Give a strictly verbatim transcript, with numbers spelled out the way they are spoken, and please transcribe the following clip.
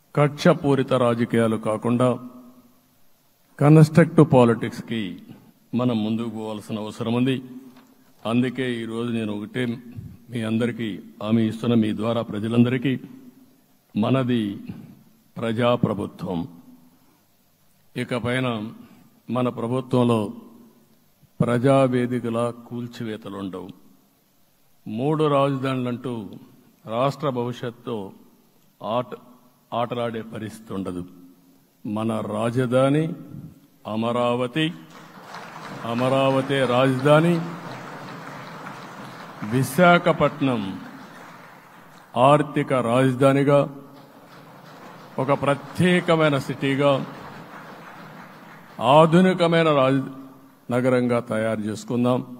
కక్షపూరిత రాజకీయాలు కాకుండా constructive politics కి మనం ముందుకు పోవాల్సిన అవసరం ఉంది. అందుకే ఈ రోజు నేను ఒకటే మీ అందరికీ హామీ ఇస్తున్న, మీ ద్వారా ప్రజలందరికీ, మనది ప్రజాప్రభుత్వం. ఇకపైన మన ప్రభుత్వంలో ప్రజావేదికల కూల్చివేతలుండవు. మూడు రాజధానులంటూ రాష్ట్ర భవిష్యత్తు ఆట ఆటలాడే పరిస్థితి ఉండదు. మన రాజధాని అమరావతి, అమరావతి రాజధాని. విశాఖపట్నం ఆర్థిక రాజధానిగా, ఒక ప్రత్యేకమైన సిటీగా, ఆధునికమైన రాజ నగరంగా తయారు చేసుకుందాం.